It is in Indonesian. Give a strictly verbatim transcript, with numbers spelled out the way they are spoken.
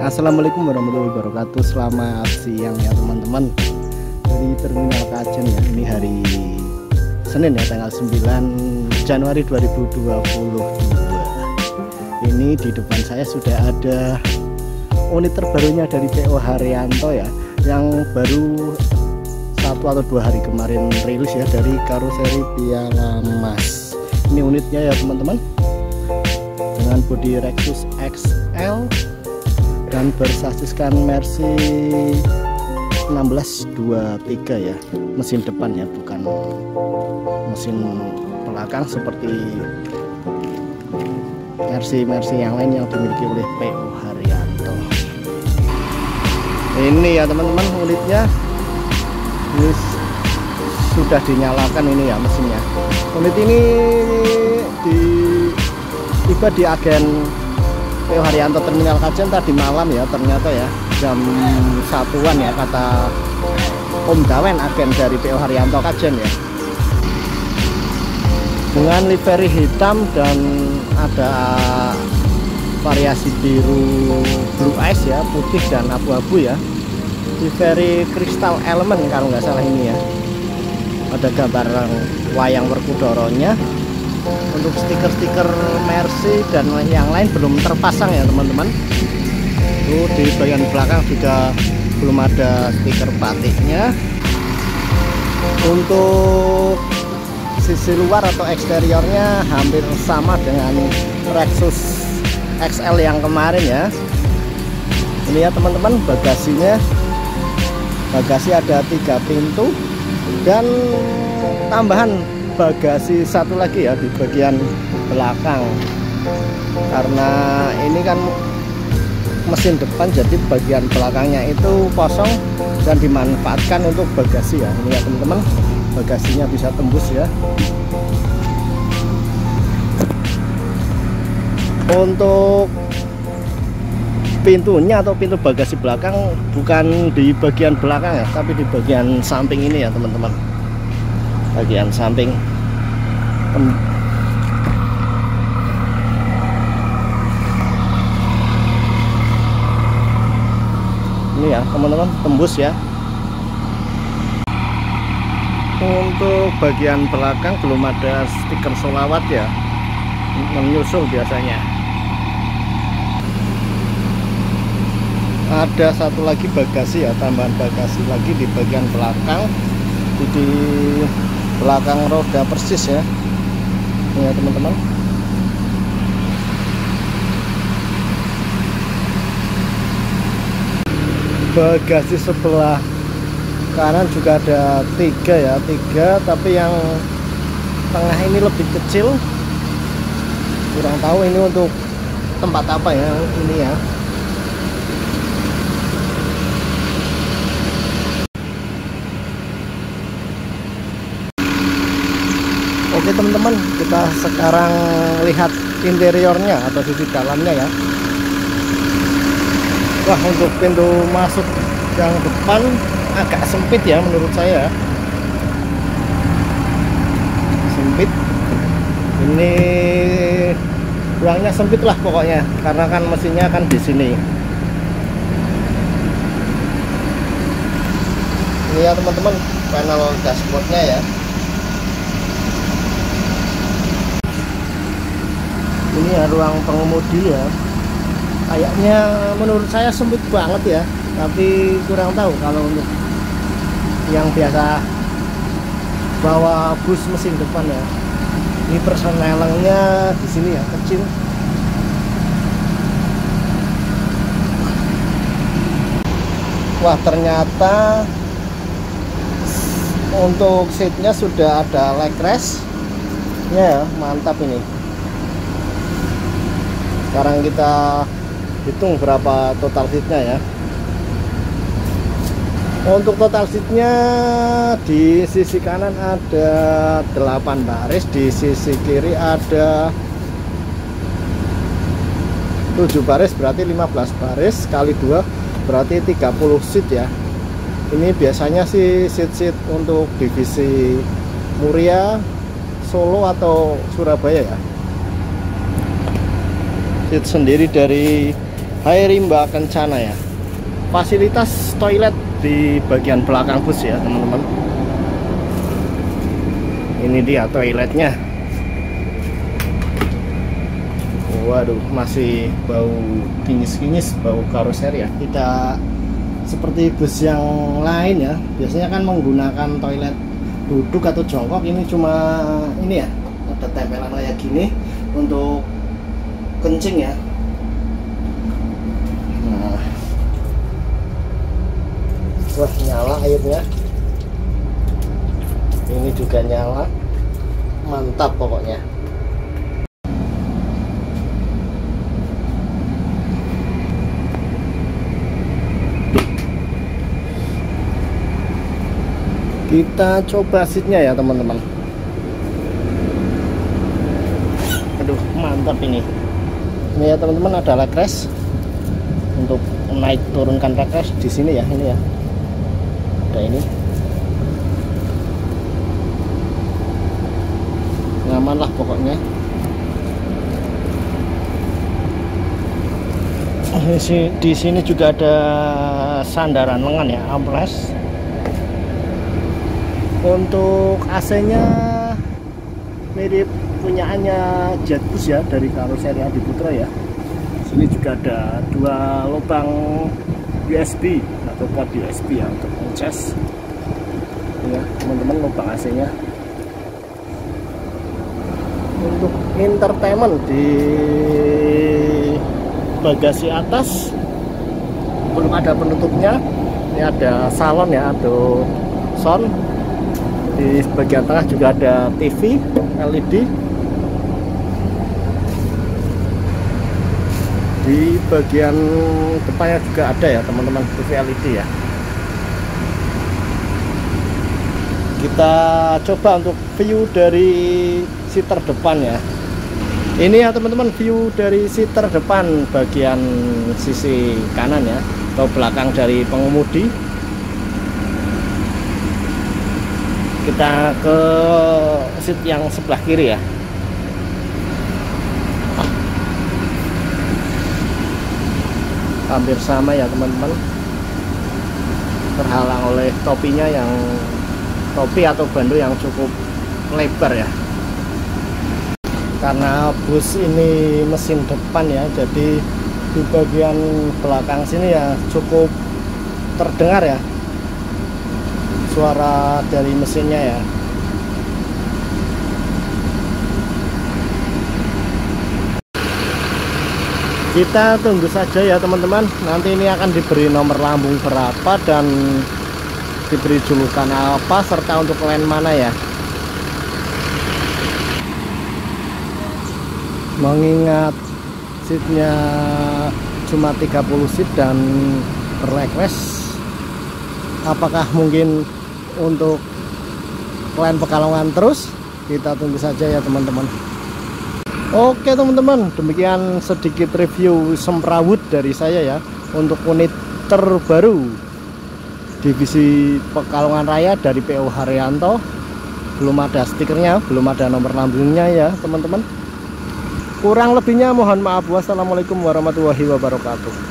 Assalamualaikum warahmatullahi wabarakatuh. Selamat siang ya teman-teman. Dari Terminal Kajen ya. Ini hari Senin ya, tanggal sembilan Januari dua ribu dua puluh dua. Ini di depan saya sudah ada unit terbarunya dari P O Haryanto ya, yang baru satu atau dua hari kemarin rilis ya, dari karoseri Piala Mas. Ini unitnya ya teman-teman, dengan bodi Lexus X L dan bersasiskan Mercy enam belas dua puluh tiga ya, mesin depan ya, bukan mesin belakang seperti Mercy-Mercy yang lain yang dimiliki oleh P O Haryanto. Ini ya teman-teman, unitnya ini sudah dinyalakan ini ya mesinnya. Unit ini di tiba di agen P O Haryanto Terminal Kajen tadi malam ya, ternyata ya jam satuan ya, kata Om Dawen, agen dari P O Haryanto Kajen ya, dengan livery hitam dan ada variasi biru blue ice ya, putih dan abu-abu ya, livery Crystal Element kalau nggak salah ini ya. Ada gambar wayang Werkudara-nya. Untuk stiker-stiker Mercy dan yang lain belum terpasang ya teman-teman. Tuh di bagian belakang juga belum ada stiker batiknya. Untuk sisi luar atau eksteriornya hampir sama dengan Lexus X L yang kemarin ya. Ini ya teman-teman, bagasinya, bagasi ada tiga pintu dan tambahan bagasi satu lagi ya di bagian belakang, karena ini kan mesin depan, jadi bagian belakangnya itu kosong dan dimanfaatkan untuk bagasi ya. Ini ya teman-teman, bagasinya bisa tembus ya. Untuk pintunya atau pintu bagasi belakang bukan di bagian belakang ya, tapi di bagian samping ini ya teman-teman, bagian samping. Ini ya teman-teman, tembus ya. Untuk bagian belakang belum ada stiker solawat ya, menyusul biasanya. Ada satu lagi bagasi ya, tambahan bagasi lagi di bagian belakang, di, di belakang roda persis ya. Ini ya teman-teman. Bagasi sebelah kanan juga ada tiga ya, tiga, tapi yang tengah ini lebih kecil. Kurang tahu ini untuk tempat apa ya ini ya. Oke teman-teman, kita sekarang lihat interiornya atau sisi dalamnya ya. Wah, untuk pintu masuk yang depan agak sempit ya menurut saya. Sempit. Ini ruangnya sempit lah pokoknya, karena kan mesinnya kan di sini. Ini ya teman-teman, panel dashboardnya ya. Ini ya ruang pengemudi ya. Kayaknya menurut saya sempit banget ya, tapi kurang tahu kalau untuk yang biasa bawa bus mesin depan ya. Ini persnelengnya di sini ya, kecil. Wah, ternyata untuk seatnya sudah ada leg rest ya, mantap ini. Sekarang kita hitung berapa total seatnya ya. Untuk total seatnya di sisi kanan ada delapan baris, di sisi kiri ada tujuh baris, berarti lima belas baris kali dua berarti tiga puluh seat ya. Ini biasanya sih seat-seat untuk divisi Muria, Solo atau Surabaya ya. Seat sendiri dari Hai Rimba Kencana ya. Fasilitas toilet di bagian belakang bus ya teman-teman. Ini dia toiletnya. Waduh, masih bau kinyis-kinyis, bau karoseri ya. Tidak seperti bus yang lain ya. Biasanya kan menggunakan toilet duduk atau jongkok. Ini cuma ini ya, ada tempelan kayak gini untuk kencing ya. Nah, wah, nyala airnya. Ini juga nyala, mantap pokoknya. Kita coba seatnya ya teman-teman. Aduh, mantap ini. Ini ya teman-teman, ada leg rest untuk naik turunkan leg rest di sini ya. Ini ya, ada ini. Nyaman lah pokoknya. Di sini juga ada sandaran lengan ya, armrest. Untuk A C-nya mirip punyaannya Jetbus ya, dari karoseri Adi Putra ya. Sini juga ada dua lubang U S B atau port U S B ya untuk ngecas. Ya teman-teman, lubang A C-nya. Untuk entertainment di bagasi atas belum ada penutupnya. Ini ada salon ya, atau sound. Di bagian tengah juga ada T V L E D. Di bagian depannya juga ada ya teman-teman, T V L E D ya. Kita coba untuk view dari seat terdepan ya. Ini ya teman-teman, view dari seat terdepan bagian sisi kanan ya, atau belakang dari pengemudi. Kita ke seat yang sebelah kiri ya. Hampir sama ya teman-teman, terhalang oleh topinya yang topi atau bando yang cukup lebar ya. Karena bus ini mesin depan ya, jadi di bagian belakang sini ya cukup terdengar ya suara dari mesinnya ya. Kita tunggu saja ya teman-teman, nanti ini akan diberi nomor lambung berapa dan diberi julukan apa serta untuk line mana ya. Mengingat seatnya cuma tiga puluh seat dan berrequest, apakah mungkin untuk line Pekalongan terus? Kita tunggu saja ya teman-teman. Oke teman-teman, demikian sedikit review semrawut dari saya ya untuk unit terbaru divisi Pekalongan Raya dari P O Haryanto. Belum ada stikernya, belum ada nomor lambungnya ya teman-teman. Kurang lebihnya mohon maaf. Wassalamualaikum warahmatullahi wabarakatuh.